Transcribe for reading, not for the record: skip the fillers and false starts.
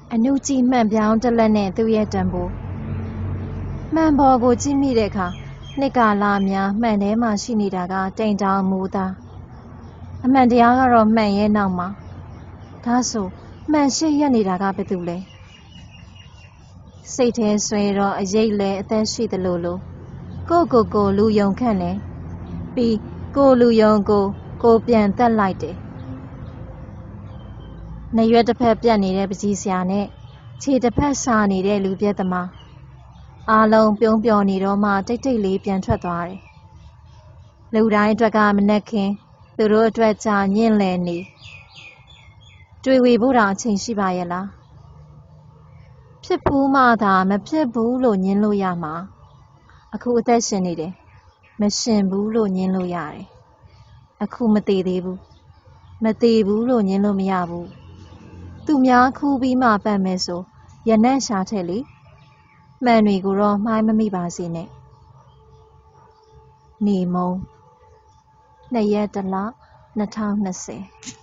အနုကြီးမှန်ပြောင်းတစ်လက်နဲ့သူ့ရဲ့တံပိုးမှန်ပေါ်ကိုကြည့်မိတဲ့အခါနှစ်ကာလများမှန်ထဲမှာရှိနေတာကတိမ်တောင်မူသားအမှန်တရားကတော့မှန်ရဲ့နောက်မှာဒါဆိုမှန်ရှိရက်နေတာကဘယ်သူလဲစိတ်ထဲဆွဲတော့အရေးလဲအသက်ရှိသလိုလိုကိုလူယုံခန့်တယ်ပြီးကိုလူယုံကိုပြန်တက်လိုက်တယ်နှရွက်တစ်ဖက်ပြတ်နေတဲ့ပကြီးဆရာနဲ့ခြေတစ်ဖက်စာနေတဲ့လူပြက်သမားအားလုံးပြုံးပျော်နေတော့မှတိတ်တိတ်လေးပြန်ထွက်သွားတယ်လူတိုင်းအတွက်ကမနှက်ခင်သူတို့အတွက်ကြာညင့်လည်နေတွေ့ဝေဖို့တောင်အချိန်ရှိပါရဲ့လားဖြစ်ဖူးမှသာမဖြစ်ဘူးလို့ညင်းလို့ရမှာအခုအသက်ရှင်နေတယ်မရှင်ဘူးလို့ညင်းလို့ရတယ်အခုမသေးသေးဘူးမသေးဘူးလို့ညင်းလို့မရဘူးသူများခူးပြီးမှပတ်မယ်ဆိုရနံ့ရှာထက်လေမှန်တွေကိုတော့မှားမမိပါစေနဲ့နေမုံ2 ရက်1လ2020